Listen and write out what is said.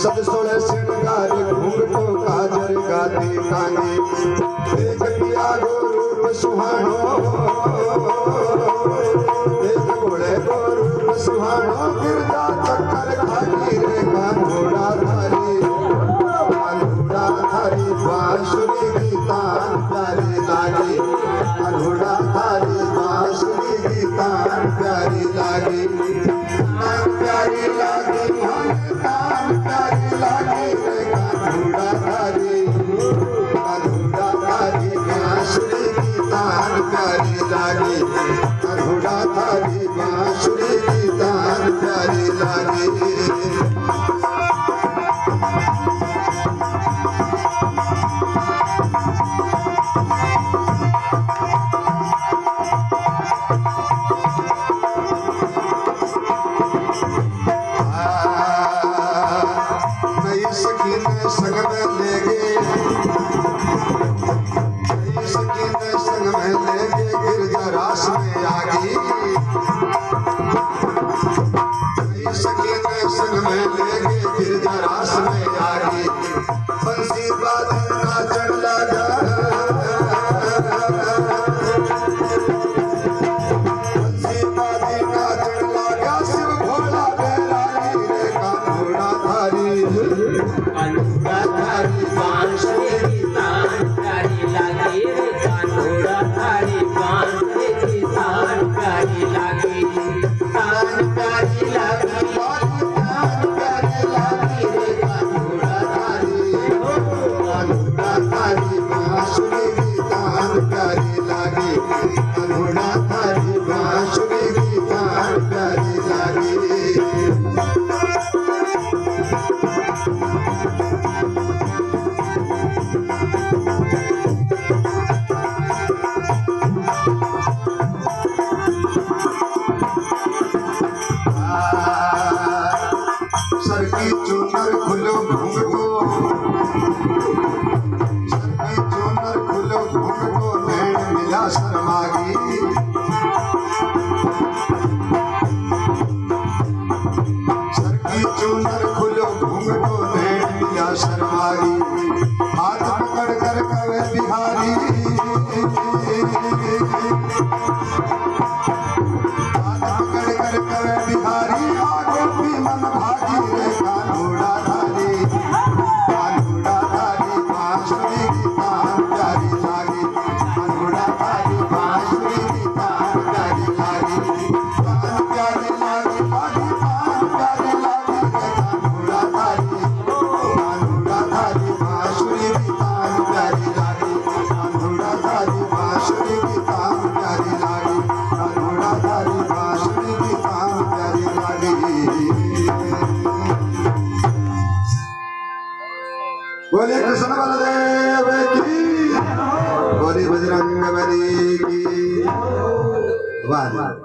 सज सोले श्रृंगार घूंघटो काजर गाती टांगी देख पिया गोरूर सुहानो देख घोड़े गोरूर सुहानो गिरजा चक्कर खाती रे कानूड़ा धारी बांसुरी की तान प्यारी लागी कानूड़ा धारी बांसुरी की तान प्यारी लागी प्यारी लागी तान प्यारी लागी रे कानूड़ा धारी बांसुरी की तान प्यारी लागी कानूड़ा धारी बांसुरी की तान प्यारी लागी बोले कृष्ण बलदेव की बोले बजरंग बली की वाह।